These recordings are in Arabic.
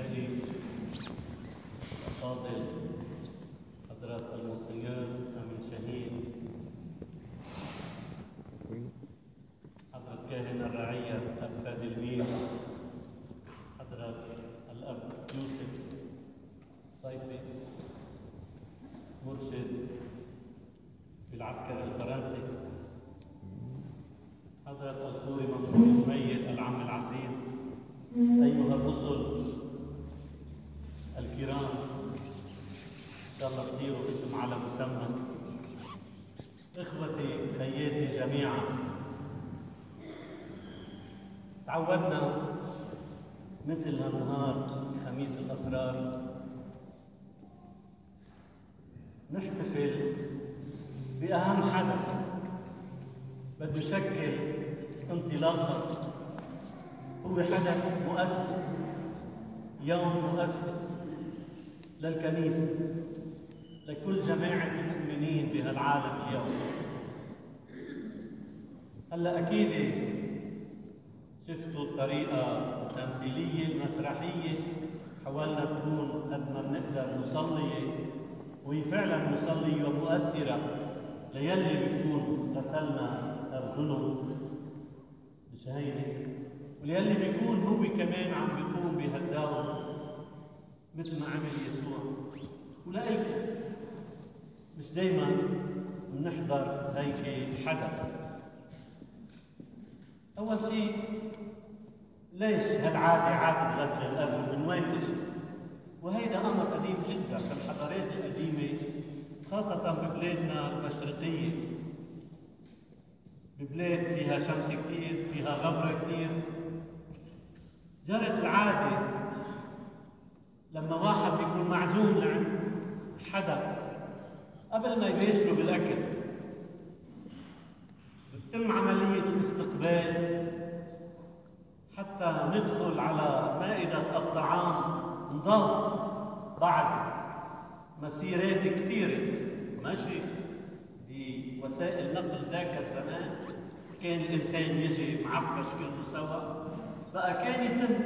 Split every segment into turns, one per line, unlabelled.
أبائي الأفاضل، حضرات المونسنيور أمين شهيد، حضرة كاهن الرعية الأب فادي المير، حضرة الأب يوسف الصيفي مرشد في العسكر الفرنسي، حضرة الخوري منصور جميل العم العزيز، أيها الرسل الكرام، إن شاء الله تصيروا اسم على مسمى، إخوتي خياتي جميعا، تعودنا مثل هالنهار خميس الأسرار نحتفل بأهم حدث بده يشكل انطلاقة، هو حدث مؤسس، يوم مؤسس للكنيسة، لكل جماعة المؤمنين بهالعالم اليوم. هلا أكيد شفتوا الطريقة التمثيلية المسرحية، حاولنا تكون قد ما بنقدر مصلية، وهي فعلا مصلية ومؤثرة ليلي بيكون غسلنا أرجلهم بشهيدة، وليلي بيكون هو كمان عم بيقوم بهالدور مثل ما عمل يسوع. ولقيت مش دايما بنحضر هيك حدث. أول شيء ليش هالعادة عادة غسل الأرجل؟ من وين اجت؟ وهيدا أمر قديم جدا في الحضارات القديمة، خاصة ببلادنا المشرقية، ببلاد فيها شمس كثير، فيها غبرة كثير، جرت العادة لما واحد بيكون معزوم لعند حدا قبل ما يباشروا بالأكل بتتم عملية الاستقبال حتى ندخل على مائدة الطعام، نضاف بعد مسيرات كثيرة ماشي بوسائل نقل ذاك الزمان، كان الإنسان يجي معفش كله سوا، بقى كان يتم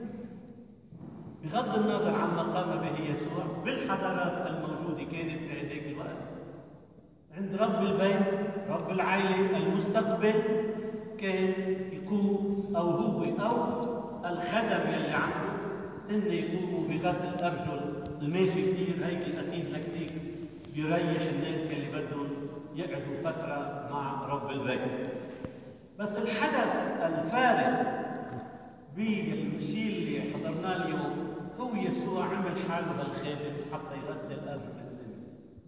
بغض النظر عما قام به يسوع بالحضارات الموجودة كانت بهذاك الوقت عند رب البيت، رب العائلة المستقبل كان يقوم أو هو أو الخدم يلي عنده إنه يقوموا بغسل أرجل الماشي كثير، هيك الأسيد لكتيك بيريح الناس يلي بدهم يقعدوا فترة مع رب البيت. بس الحدث الفارق بالشيء اللي حضرناه اليوم هو يسوع عمل حاله هالخادم حتى يغسل أرجل الدنيا.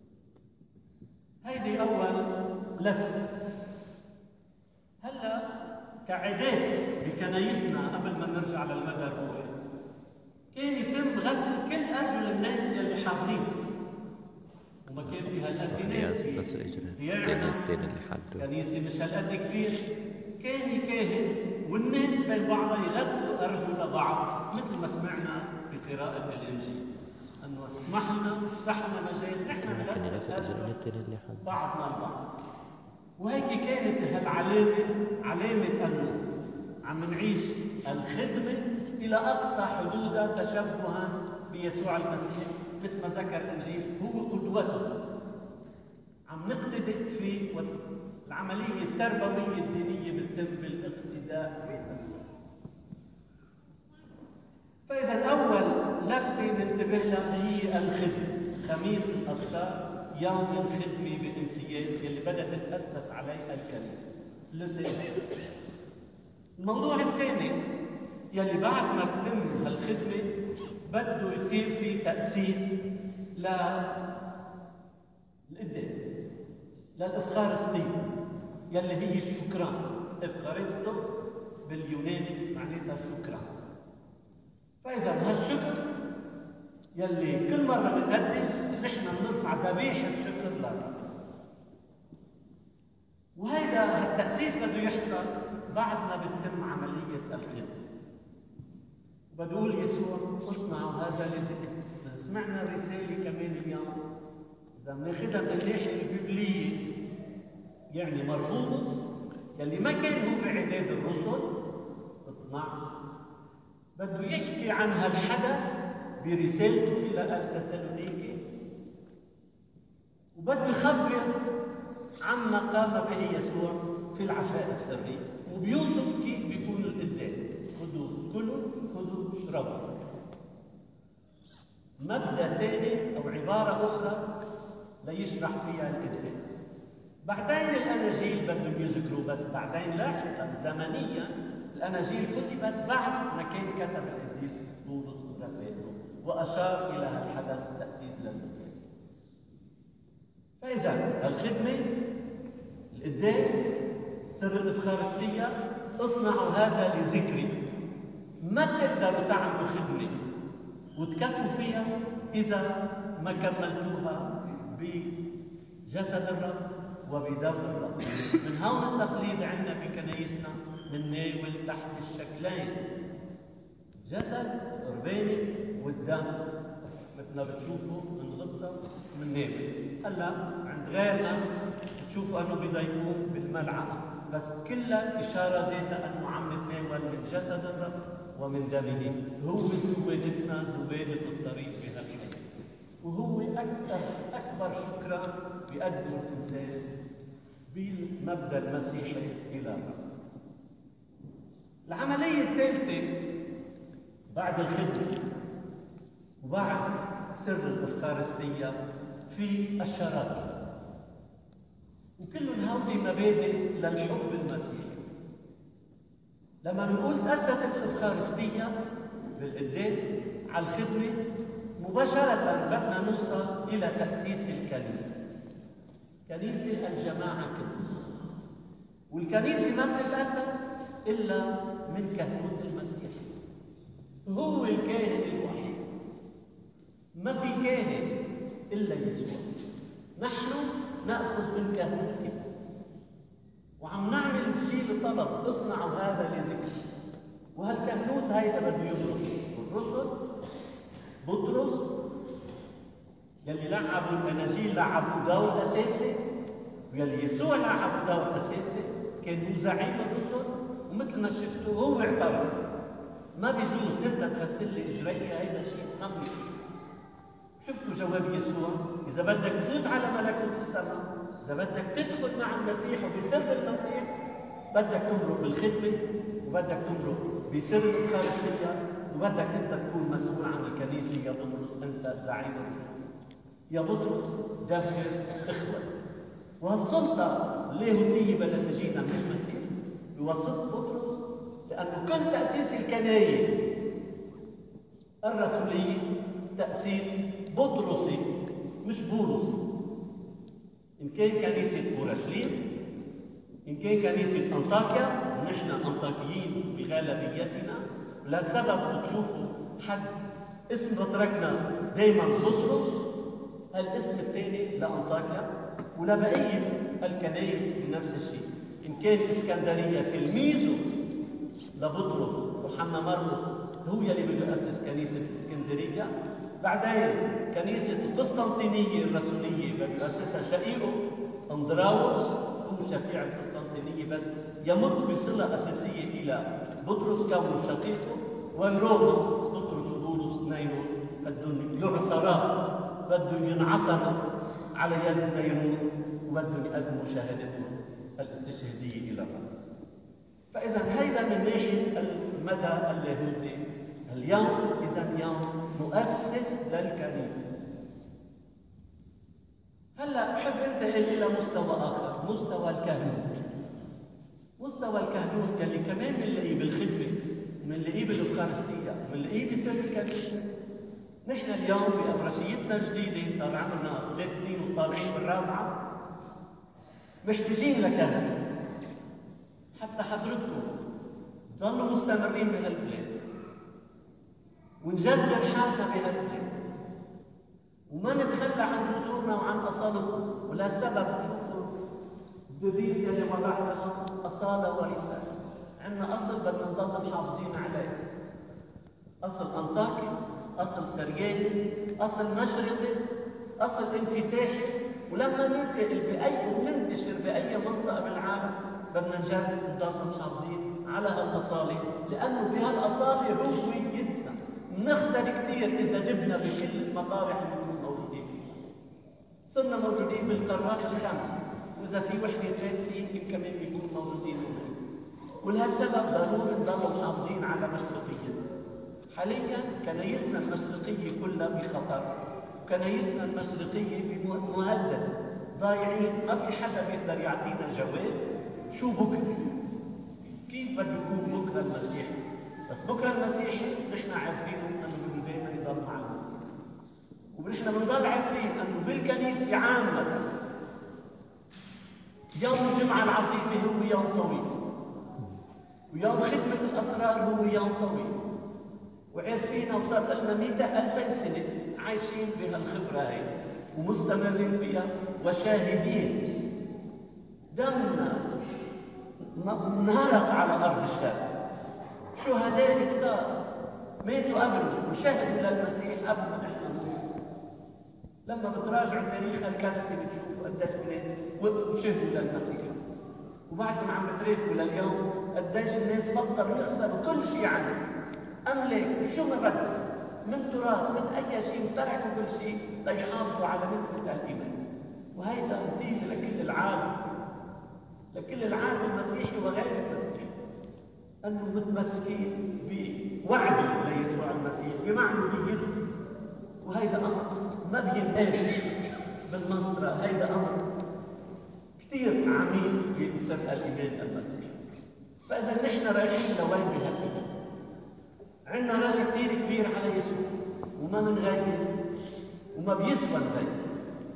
هيدي أول لفتة. هلا كعادات بكنايسنا قبل ما نرجع للمدى الروحي كان يتم غسل كل أرجل الناس يلي حاضرين، وما كان في هالقد ناس
بس
كنيسة مش هالقد كبير، كان الكاهن والناس بين بعضها يغسلوا أرجل بعض مثل ما سمعنا بقراءة الإنجيل، أنه اسمح لنا افسح لنا مجال نحن نغسل أرجل بعضنا البعض. وهيك كانت هالعلامة علامة أنه عم نعيش الخدمة إلى أقصى حدودها تشبها بيسوع المسيح، مثل ما ذكر الإنجيل هو قدوتنا، عم نقتدئ في العملية التربوية الدينية بتتم بالاقتداء بالمسيح. فإذا أول لفتة ننتبه لها هي الخدمة. خميس الأسرار يوم الخدمة بامتياز اللي بدأت تتأسس عليه الكنيسة. الموضوع الثاني يلي بعد ما تتم هالخدمة بده يصير في تأسيس للقداس، للإفخارستية يلي هي الشكران. إفخارستو باليوناني معناتها شكران. فإذا هالشكر يلي كل مرة بنقدس نحن بنرفع ذبيحة شكر لله، وهيدا هالتأسيس بده يحصل بعد ما بتتم عملية الخدمة. بده يقول يسوع اصنعوا هذا لذكر. سمعنا الرسالة كمان اليوم إذا بناخذها من الناحية البيبلية يعني مرغوب يلي ما كان هو بعداد الرسل 12 بده يحكي عن هالحدث برسالته إلى أهل تسالونيكي، وبده يخبر عما قام به يسوع في العشاء السري، وبيوصف كيف بيكون القداس. خذوا كلوا، خذوا اشربوا. مبدأ ثاني أو عبارة أخرى ليشرح فيها القداس. بعدين الأناجيل بدهم يذكروا، بس بعدين لاحقا زمنيا الأناجيل كتبت بعد ما كان كتب القديس بولس رسائله وأشار إلى هالحدث تأسيس للقداس. فإذا الخدمة، القداس، سر الإفخارستية، اصنعوا هذا لذكري. ما بتقدروا تعملوا خدمة وتكفوا فيها إذا ما كملتوها بجسد الرب وبدم الرب. من هون التقليد عندنا بكنايسنا بنناول تحت الشكلين، جسد قرباني والدم مثل ما بتشوفوا من غطة من نابل. هلا عند غيرنا بتشوفوا انه بيضيفوه بالملعقة، بس كلها اشارة ذاتها انه عم نتناول من جسد الرب ومن دمه. هو زوادتنا، زوادة الطريق بهالحياة، وهو اكبر شكرا بيقدمه الانسان بالمبدا المسيحي الى الرب. العملية الثالثة بعد الخدمة وبعد سر الإفخارستية في الشراكة، وكلهم هودي مبادئ للحب المسيحي. لما بنقول تأسست الإفخارستية بالقداس على الخدمة، مباشرة بدنا نوصل إلى تأسيس الكنيسة. كنيسة الجماعة كلها، والكنيسة ما بتتأسس إلا من كهنوت المسيح. هو الكاهن الوحيد، ما في كاهن إلا يسوع. نحن نأخذ من كهنوته، وعم نعمل شيء لطلب، اصنعوا هذا لذكر. وهالكهنوت هيدا بده يبرز الرسل، بطرس يلي لعبوا الأناجيل لعبوا دور أساسي، ويلي يسوع لعب دور أساسي، كان هو زعيم الرسل. ومثل ما شفتوا هو اعترف. ما بيجوز انت تغسل لي اجري، هيدا شيء امري. شفتوا جواب يسوع؟ اذا بدك تفوت على ملكوت السماء، اذا بدك تدخل مع المسيح وبسر المسيح، بدك تمرق بالخدمه، وبدك تمرق بسر الإفخارستية، وبدك انت تكون مسؤول عن الكنيسه. يا بطرس انت زعيم الرسل، يا بطرس دافع اخوه. وهالسلطه اللاهوتيه بدها تجينا من المسيح بواسطة بطرس، لأنه كل تأسيس الكنائس الرسولية تأسيس بطرسي مش بولسي. إن كان كنيسة أورشليم، إن كان كنيسة أنطاكيا، ونحن أنطاكيين بغالبيتنا، لا سبب بتشوفوا حد اسم بطركنا دايما بطرس، هالاسم الثاني لأنطاكيا ولبقية الكنائس بنفس الشيء. إن كان إسكندرية تلميذه لبطرس يوحنا مرقس هو يلي بده يأسس كنيسة الإسكندرية. بعدين كنيسة القسطنطينية الرسولية بده يأسسها شقيقه أندراوس، هو شفيع القسطنطينية، بس يمت بصلة أساسية إلى بطرس كونه شقيقه. وروما بطرس وبولس اثنينهم بدهم يعصرا، بدهم ينعصروا على يد نيرون، وبدهم يقدموا شهادتهم الاستشهادية إلى الرب. فإذا هيدا من ناحية المدى اللاهوتي. اليوم إذا يوم مؤسس للكنيسة. هلا بحب انتقل إلى مستوى آخر، مستوى الكهنوت. مستوى الكهنوت يلي كمان بنلاقيه بالخدمة، بنلاقيه بالإفخارستية، بنلاقيه بسر الكنيسة. نحن اليوم بأبرشيتنا الجديدة صار عندنا 3 سنين وطالعين بالرابعة، محتاجين لكهنة. حتى حضرتكم ضلوا مستمرين بهالبلاد، ونجذر حالنا بهالبلاد، وما نتخلى عن جذورنا وعن أصالتنا. ولا سبب تشوفوا الديفيز يلي وضعتها أصالة ورسالة. عندنا أصل بدنا نضل محافظين عليه، أصل أنطاكي، أصل سرياني، أصل مشرقي، أصل انفتاحي. ولما ننتقل بأي وننتشر بأي منطقة بالعالم بدنا نجرب نضل محافظين على هالاصاله، لانه بهالاصاله هويتنا. بنخسر كثير اذا جبنا بكل المطارح اللي بنكون موجودين فيها. صرنا موجودين بالقارات الخمس، واذا في وحده سادسه يمكن كمان بيكون موجودين هناك. ولهالسبب ضروري نضل محافظين على مشرقيتنا. حاليا كنايسنا المشرقيه كلها بخطر، كنايسنا المشرقيه مهدده، ضايعين، ما في حدا بيقدر يعطينا جواب شو بكره؟ كيف بده يكون بكره المسيحي؟ بس بكره المسيحي نحن عارفين انه بده دائما يضل مع المسيح. ونحن بنضل عارفين انه بالكنيسه عامه يوم الجمعه العظيمه هو يوم طويل، ويوم خدمه الاسرار هو يوم طويل، وعارفينها وصار لنا 200,000 سنه عايشين بهالخبره هي ومستمرين فيها وشاهدين. دمنا انهرق على ارض الشام، شهداء كتار ماتوا قبلنا وشهدوا للمسيح قبل ما نحن نوصل. لما بتراجعوا تاريخ الكنسه بتشوفوا قديش في ناس وقفوا وشهدوا للمسيح، وبعدهم عم بترافقوا لليوم قديش الناس فكروا يخسروا كل شيء عنهم، املاك وشو ما بدهم من تراث من اي شيء، تركوا كل شيء ليحافظوا على نتفه الايمان. وهيدا بديل لكل العالم، لكل العالم المسيحي وغير المسيحي، انه متمسكين بوعده ليسوع المسيح بمعنويته. وهيدا امر ما بينقاس بالمسطره، هيدا امر كثير عميق بسبب الايمان المسيحي. فاذا نحن رايحين لوين بهالايمان؟ عندنا رجا كثير كبير على يسوع وما منغير وما بيسوى نغير.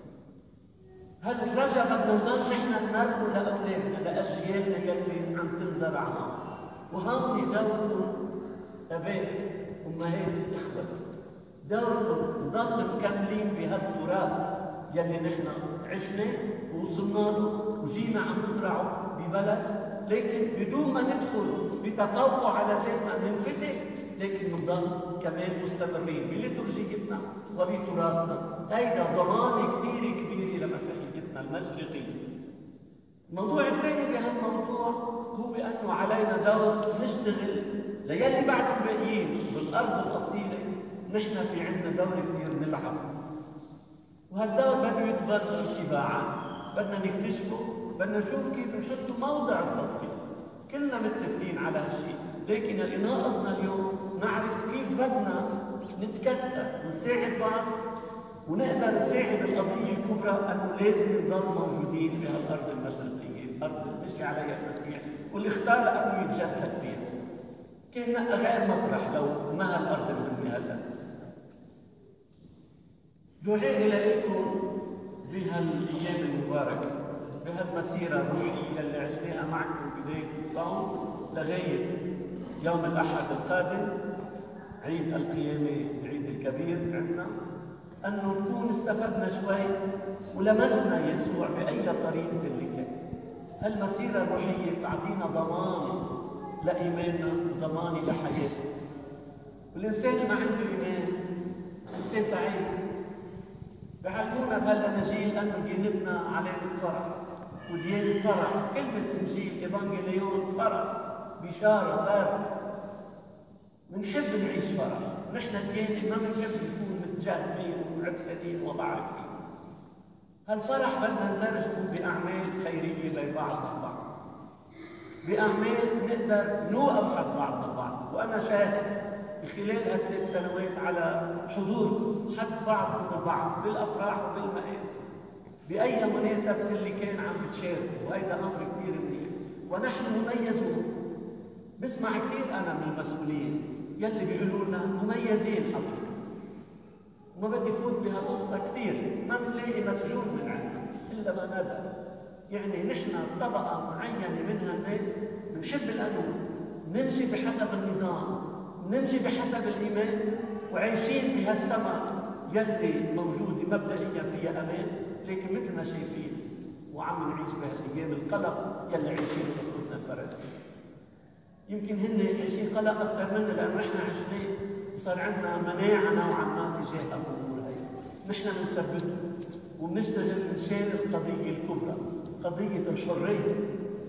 هالرجا بدنا نضل نحن نمرقه لاولادنا لاجيالنا يلي عم تنزرع هون. وهون دوركم اباء امهات اخوه، دوركم نضل مكملين بهالتراث يلي نحن عشنا ووصلنا له وجينا عم نزرعه ببلد، لكن بدون ما ندخل بتقوقع على ذاتنا ننفتح، لكن بنضل كمان مستمرين بليتورجيتنا وبتراثنا. هيدا ضمان كثير كبير لمسيحيتنا المشرقيه. الموضوع الثاني بهالموضوع هو بانه علينا دور نشتغل ليلي بعدهم باقيين بالارض الاصيله. نحن في عندنا دور كثير نلعب، وهالدور بده يتبرر تباعا، بدنا نكتشفه، بدنا نشوف كيف نحطه موضع التطبيق. كلنا متفقين على هالشيء، لكن اللي ناقصنا اليوم نعرف كيف بدنا نتكتل ونساعد بعض ونقدر نساعد القضيه الكبرى انه لازم نضل موجودين في هالارض المشرقيه، الارض اللي مشي عليها المسيح واللي اختار انه يتجسد فيها. كان غير مطرح لو ما هالارض المهمه هلا. دعائي لكم بهالايام المباركه، بهالمسيره الروحيه اللي عشناها معكم بدايه الصوم لغايه يوم الاحد القادم، عيد القيامه، العيد الكبير عندنا، انه نكون استفدنا شوي ولمسنا يسوع باي طريقه اللي كان. هالمسيره الروحيه بتعطينا ضمان لايماننا وضمان لحياتنا. والانسان اللي ما عنده ايمان انسان تعيس. بيعلمونا بهالاناجيل انه ديانتنا علامه فرح، وديانه فرح، كلمه انجيل ايفانجيليون فرح، بشاره، ساره. بنحب نعيش فرح، نحن ديانه ما بنحب نكون متجاهلين ومعبسدين وضعيفين. هالفرح بدنا نترجمه باعمال خيريه لبعض البعض، باعمال نقدر نوقف حد بعضنا البعض. وانا شاهد بخلال هالثلاث سنوات على حضور حد بعض البعض بالافراح وبالمآتم، باي مناسبه اللي كان عم بتشاركوا، وهيدا امر كثير منيح. ونحن مميزون. بسمع كثير انا من المسؤولين يلي بيقولوا لنا مميزين حضرتك، وما بدي فوت بهالقصه كثير، ما بنلاقي مسجون من عندنا الا ما ندى. يعني نحن طبقه معينه من هالناس بنحب القانون، نمشي بحسب النظام، نمشي بحسب الايمان، وعايشين بهالسماء يلي موجوده مبدئيا فيها امان، لكن مثل ما شايفين وعم نعيش بهالايام القلق يلي عايشين بخطوطنا الفرنسيه. يمكن هن عايشين قلق اكثر منا لانه نحن عشناه وصار عندنا مناعه نوعا ما تجاه الامور هي. نحن بنثبتها وبنشتغل منشان القضيه الكبرى، قضيه الحريه.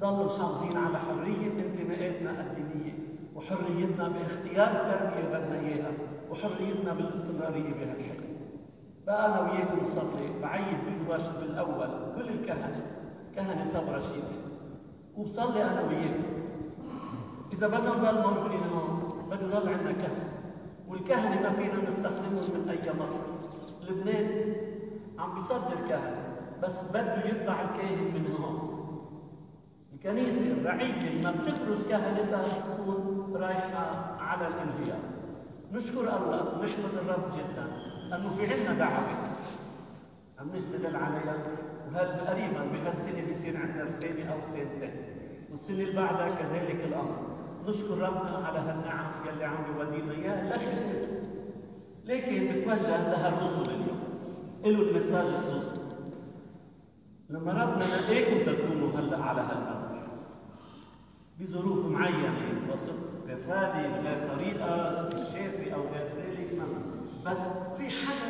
نضل محافظين على حرية انتماءاتنا الدينية وحريتنا باختيار التربية اللي بدنا إياها وحريتنا بالاستمرارية بهالحكم. بقى أنا وياكم نصلي، بعيد بالرشد بالأول كل الكهنة، كهنة ثورة شيعية، وبصلي أنا وياكم إذا بدنا نضل موجودين هون بده يضل عندنا كهنة، والكهنة ما فينا نستخدمهم من أي مصدر. لبنان عم بيصدر كهنة بس بده يطلع الكاهن من هون. الكنيسة الرعية ما بتفرز كهنتها تكون رايحة على الانهيار. نشكر الله ونحمد الرب جدا انه في عندنا دعوة عم نشتغل عليها، وقريبا بهالسنة بيصير عندنا رسالة او سنتين، والسنة اللي بعدها كذلك الامر. نشكر ربنا على هالنعم يلي عم يودينا اياها لخدمته. لكن بتوجه لها الرسل اليوم، له المساج الخصوصي. لما ربنا نقاكم تكونوا هلا على هالامر بظروف معينه، وسط كفاله بغير طريقه الشافي او غير ذلك، بس في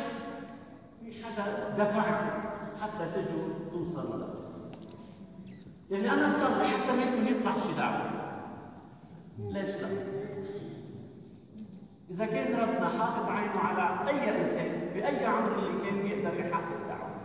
حدا دفعكم حتى تجوا توصلوا. يعني انا بصلي حتى ما يكون يطلع شي دعوه. ليش لا؟ اذا كان ربنا حاطط عينه على اي انسان باي عمر اللي كان يقدر يحقق دعوه،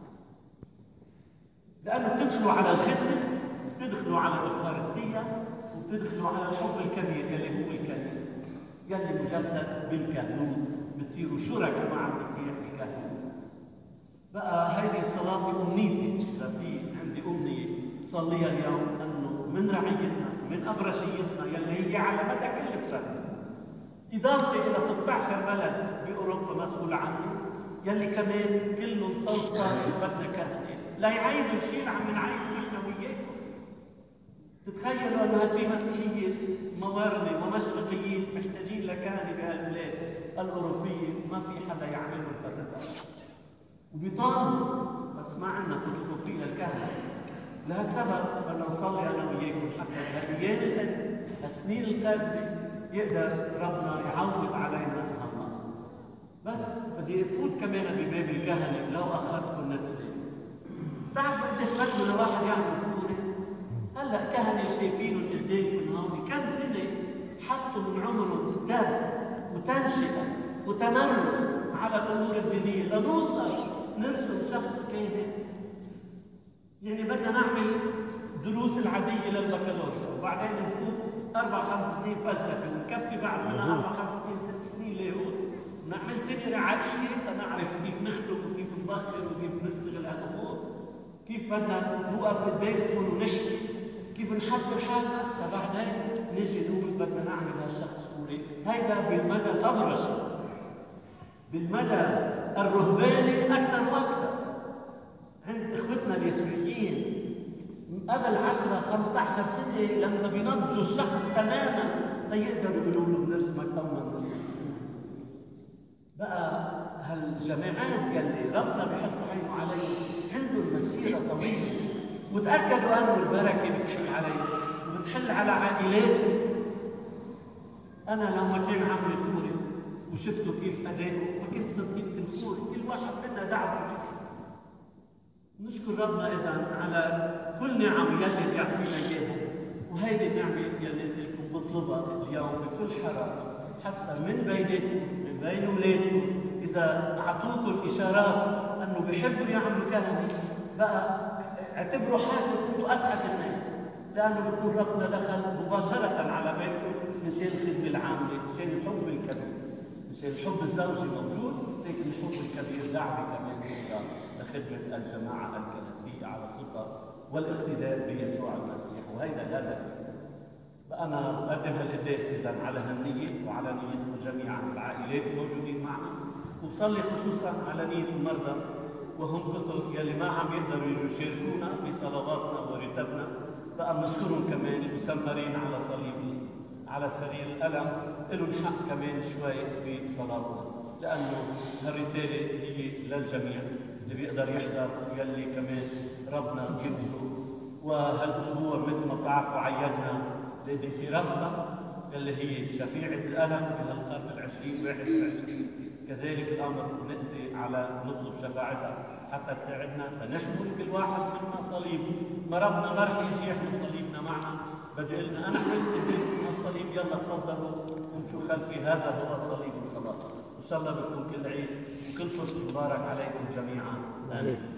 لانه بتدخلوا على الخدمه، بتدخلوا على الافخارستيه، وبتدخلوا على الحب الكبير يلي هو الكنيسه، يلي مجسد بالكهنوت، بتصيروا شركاء مع المسيح بالكهنوت. بقى هيدي الصلاه امنيتي، اذا في عندي امنيه صليها اليوم، انه من رعيتنا، من ابرشيتنا يلي هي على مدى كل فرنسا، اضافه الى 16 بلد باوروبا مسؤول عنه، يلي كمان كلهم صوت صار بدنا كهنه، لا يعيب الشيء عم نعيب نحن وياكم. تتخيلوا انها في مسيحيه موارنه ومشرقيين محتاجين لكهنه بهالبلاد الاوروبيه وما في حدا يعملوا البلد، وبيطالبوا بس ما عندنا فوتوكوبي للكهنه. لهالسبب بدنا نصلي انا وياكم حتى بهالايام السنين القادمه يقدر ربنا يعوض علينا هالنقص. بس بدي افوت كمان بباب الكهنه لو اخذتكم نتفه. بتعرفوا قديش بده لواحد يعمل فوري؟ هلا كهنه شايفينهم قدامكم من هون كم سنه حطوا من عمرهم درس وتنشئه وتمرس على الامور الدينيه لنوصل نرسم شخص كامل. يعني بدنا نعمل دروس العاديه للبكالوريوس وبعدين نفوت 4-5 سنين فلسفه ونكفي بعد منها 4-5 سنين 6 سنين لاهوت. نعمل سنه رعايه لنعرف كيف نخدم وكيف نبخر وكيف نشتغل على الامور، كيف بدنا نوقف قدامكم ونحكي، كيف نحضر حالنا، فبعدين نجي نقول بدنا نعمل هالشخص فوري. هيدا بالمدى الابرشي، بالمدى الرهباني اكثر واكثر. عند اخوتنا اليسوعيين قبل 10-15 سنه لما بينضجوا الشخص تماما تيقدروا يقولوا له بنرسمك او ما بنرسمك. بقى هالجماعات يلي ربنا بيحط عينه عليهم عندهم مسيره طويله، وتاكدوا انه البركه بتحل عليهم وبتحل على عائلاتهم. انا لما كان عمي فوري وشفتوا كيف ادائه ما كنت صدقت بالفوري، كل واحد منا دعوه جديده. نشكر ربنا اذا على كل نعم يلي بيعطينا اياها، وهيدي النعمه يلي لكم بطلبها اليوم بكل حراره حتى من بيناتكم من بين اولادكم. اذا اعطوكم الاشارات انه بيحبوا يعملوا كهنه، بقى اعتبروا حالكم انتم اسعد الناس، لانه بكون ربنا دخل مباشره على بيتكم مشان الخدمه العامه، مشان الحب الكبير، مشان الحب الزوجي موجود، لكن الحب الكبير دعوه كمان لخدمه الجماعه الكنسيه على الخطى والاقتداء بيسوع المسيح، وهيدا الهدف. فأنا بقدم هالقداس إذا على هالنية وعلى نيتكم جميعا العائلات الموجودين معنا، وبصلي خصوصا على نية المرضى وهم كثر يلي ما عم يقدروا يجوا يشاركونا بصلواتنا ورتبنا. بقى بنذكرهم كمان المسمرين على صليب على سرير الألم، لهم حق كمان شوي بصلاتنا، لأنه هالرسالة هي للجميع اللي بيقدر يحضر ويلي كمان ربنا يبذله. وهالأسبوع مثل ما بتعرفوا عيدنا القديسة رفقة اللي هي شفيعة الألم بهالقرن العشرين 21. كذلك الأمر نقضي على نطلب شفاعتها حتى تساعدنا تنحمل كل واحد منا صليب. ما ربنا ما رح يجي يحمل صليبنا بده يقول لنا انا حلت ايديكم الصليب، يلا تفضلوا امشوا خلفي، هذا هو صليب الخلاص. وان شاء الله بكون كل عيد وكل فصل مبارك عليكم جميعا. امين.